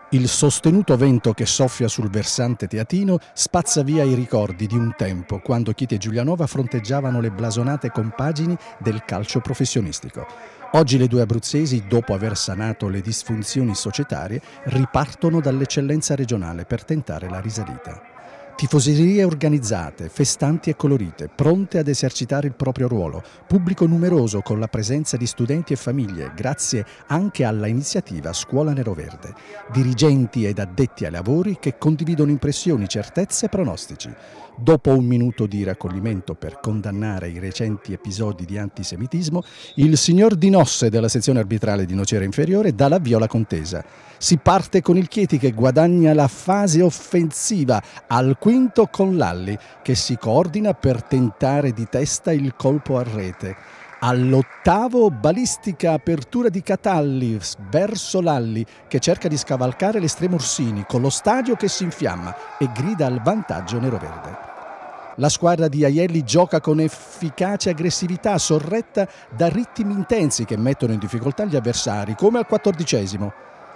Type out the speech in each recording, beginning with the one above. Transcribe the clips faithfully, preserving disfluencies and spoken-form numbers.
Il sostenuto vento che soffia sul versante teatino spazza via i ricordi di un tempo quando Chieti e Giulianova fronteggiavano le blasonate compagini del calcio professionistico. Oggi le due abruzzesi, dopo aver sanato le disfunzioni societarie, ripartono dall'eccellenza regionale per tentare la risalita. Tifoserie organizzate, festanti e colorite, pronte ad esercitare il proprio ruolo, pubblico numeroso con la presenza di studenti e famiglie, grazie anche alla iniziativa Scuola Neroverde, dirigenti ed addetti ai lavori che condividono impressioni, certezze e pronostici. Dopo un minuto di raccoglimento per condannare i recenti episodi di antisemitismo, il signor Di Nosse della sezione arbitrale di Nocera Inferiore dà l'avvio alla contesa. Si parte con il Chieti che guadagna la fase offensiva al quinto con Lalli che si coordina per tentare di testa il colpo a rete. All'ottavo balistica apertura di Catalli verso Lalli che cerca di scavalcare l'estremo Orsini con lo stadio che si infiamma e grida al vantaggio neroverde. La squadra di Aielli gioca con efficace aggressività sorretta da ritmi intensi che mettono in difficoltà gli avversari, come al quattordicesimo.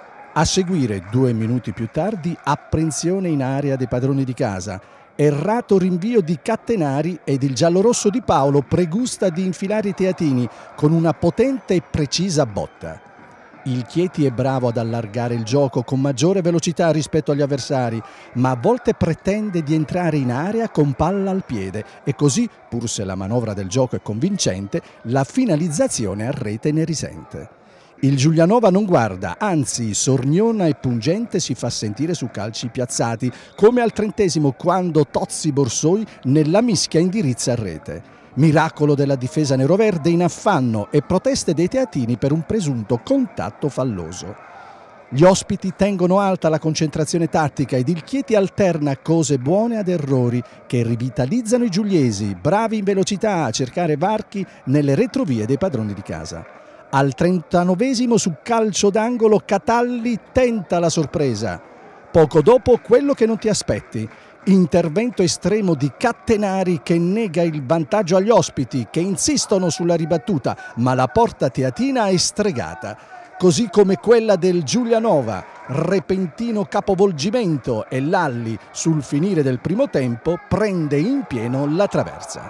A seguire, due minuti più tardi, apprensione in area dei padroni di casa. Errato rinvio di Cattenari ed il giallorosso di Paolo pregusta di infilare i teatini con una potente e precisa botta. Il Chieti è bravo ad allargare il gioco con maggiore velocità rispetto agli avversari, ma a volte pretende di entrare in area con palla al piede e così, pur se la manovra del gioco è convincente, la finalizzazione a rete ne risente. Il Giulianova non guarda, anzi sorniona e pungente si fa sentire su calci piazzati, come al trentesimo quando Tozzi Borsoi nella mischia indirizza a rete. Miracolo della difesa neroverde in affanno e proteste dei teatini per un presunto contatto falloso. Gli ospiti tengono alta la concentrazione tattica ed il Chieti alterna cose buone ad errori che rivitalizzano i giuliesi, bravi in velocità a cercare varchi nelle retrovie dei padroni di casa. Al trentanovesimo su calcio d'angolo Catalli tenta la sorpresa. Poco dopo quello che non ti aspetti. Intervento estremo di Cattenari che nega il vantaggio agli ospiti che insistono sulla ribattuta, ma la porta teatina è stregata, così come quella del Giulianova, repentino capovolgimento e Lalli sul finire del primo tempo prende in pieno la traversa.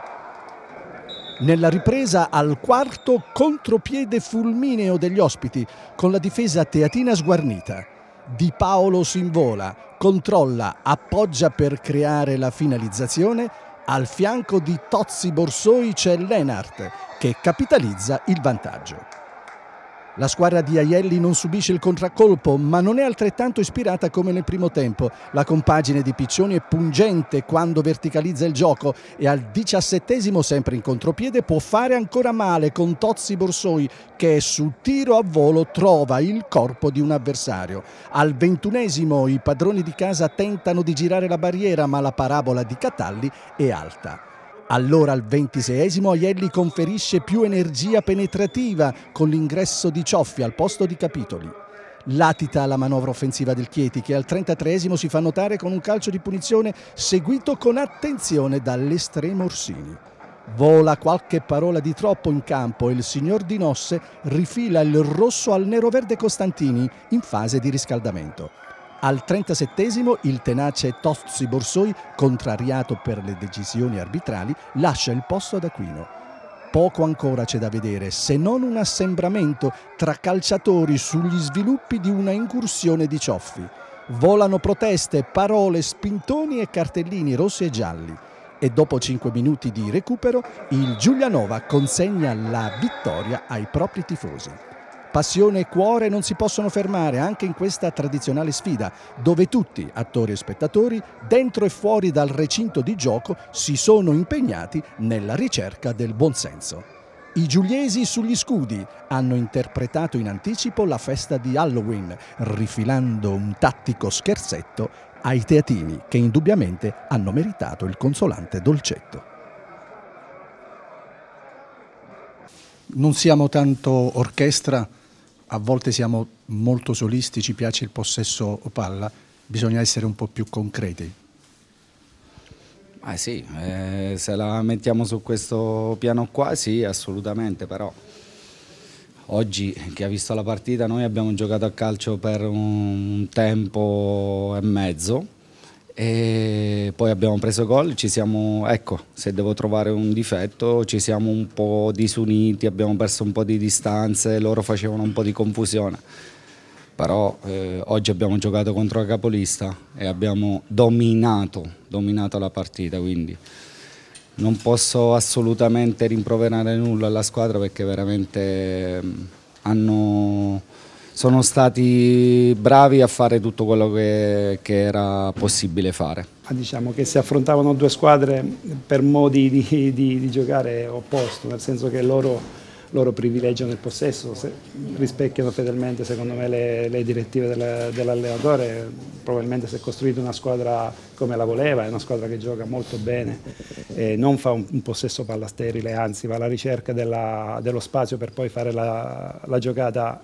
Nella ripresa al quarto contropiede fulmineo degli ospiti con la difesa teatina sguarnita. Di Paolo si invola, controlla, appoggia per creare la finalizzazione. Al fianco di Tozzi Borsoi c'è Lennart che capitalizza il vantaggio. La squadra di Aielli non subisce il contraccolpo, ma non è altrettanto ispirata come nel primo tempo. La compagine di Piccioni è pungente quando verticalizza il gioco e al diciassettesimo, sempre in contropiede, può fare ancora male con Tozzi Borsoi che su tiro a volo trova il corpo di un avversario. Al ventunesimo i padroni di casa tentano di girare la barriera, ma la parabola di Catalli è alta. Allora al ventiseiesimo Aielli conferisce più energia penetrativa con l'ingresso di Cioffi al posto di Capitoli. Latita la manovra offensiva del Chieti che al trentatreesimo si fa notare con un calcio di punizione seguito con attenzione dall'estremo Orsini. Vola qualche parola di troppo in campo e il signor Di Nosse rifila il rosso al neroverde Costantini in fase di riscaldamento. Al trentasettesimo il tenace Tozzi Borsoi, contrariato per le decisioni arbitrali, lascia il posto ad Aquino. Poco ancora c'è da vedere, se non un assembramento tra calciatori sugli sviluppi di una incursione di Cioffi. Volano proteste, parole, spintoni e cartellini rossi e gialli. E dopo cinque minuti di recupero, il Giulianova consegna la vittoria ai propri tifosi. Passione e cuore non si possono fermare anche in questa tradizionale sfida, dove tutti, attori e spettatori, dentro e fuori dal recinto di gioco, si sono impegnati nella ricerca del buonsenso. I giuliesi sugli scudi hanno interpretato in anticipo la festa di Halloween, rifilando un tattico scherzetto ai teatini che indubbiamente hanno meritato il consolante dolcetto. Non siamo tanto orchestra, a volte siamo molto solisti, ci piace il possesso palla, bisogna essere un po' più concreti. Ah sì, eh, se la mettiamo su questo piano qua sì, assolutamente, però Oggi, chi ha visto la partita, noi abbiamo giocato a calcio per un tempo e mezzo e poi abbiamo preso gol, ci siamo, ecco, se devo trovare un difetto, ci siamo un po' disuniti, abbiamo perso un po' di distanze, loro facevano un po' di confusione. Però eh, oggi abbiamo giocato contro la capolista e abbiamo dominato, dominato la partita, quindi non posso assolutamente rimproverare nulla alla squadra perché veramente hanno, sono stati bravi a fare tutto quello che, che era possibile fare. Diciamo che si affrontavano due squadre per modi di, di, di giocare opposto, nel senso che loro, loro privilegiano il possesso, se, rispecchiano fedelmente secondo me le, le direttive dell'allenatore, probabilmente si è costruita una squadra come la voleva, è una squadra che gioca molto bene, eh, non fa un, un possesso palla sterile, anzi va alla ricerca della, dello spazio per poi fare la, la giocata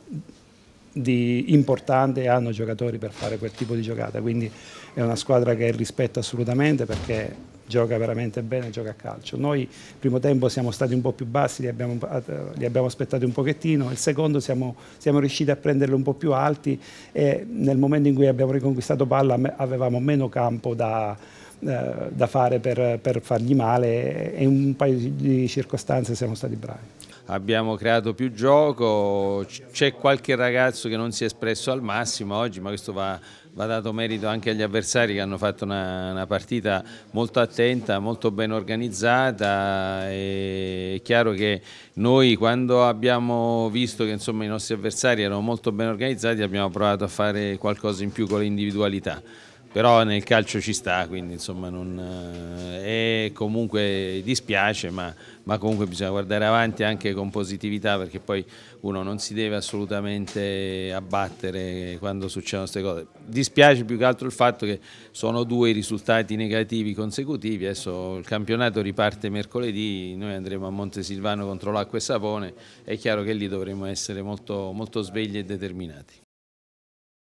di importante e hanno giocatori per fare quel tipo di giocata, quindi è una squadra che rispetta assolutamente perché gioca veramente bene, gioca a calcio. Noi il primo tempo siamo stati un po' più bassi, li abbiamo, li abbiamo aspettati un pochettino, il secondo siamo, siamo riusciti a prenderli un po' più alti e nel momento in cui abbiamo riconquistato palla avevamo meno campo da, eh, da fare per, per fargli male e in un paio di circostanze siamo stati bravi. Abbiamo creato più gioco, c'è qualche ragazzo che non si è espresso al massimo oggi, ma questo va, va dato merito anche agli avversari che hanno fatto una, una partita molto attenta, molto ben organizzata. E è chiaro che noi quando abbiamo visto che insomma, i nostri avversari erano molto ben organizzati abbiamo provato a fare qualcosa in più con le individualità. Però nel calcio ci sta, quindi insomma non, eh, comunque dispiace, ma, ma comunque bisogna guardare avanti anche con positività perché poi uno non si deve assolutamente abbattere quando succedono queste cose. Dispiace più che altro il fatto che sono due i risultati negativi consecutivi, adesso il campionato riparte mercoledì, noi andremo a Montesilvano contro l'Acqua e Sapone, è chiaro che lì dovremo essere molto, molto svegli e determinati.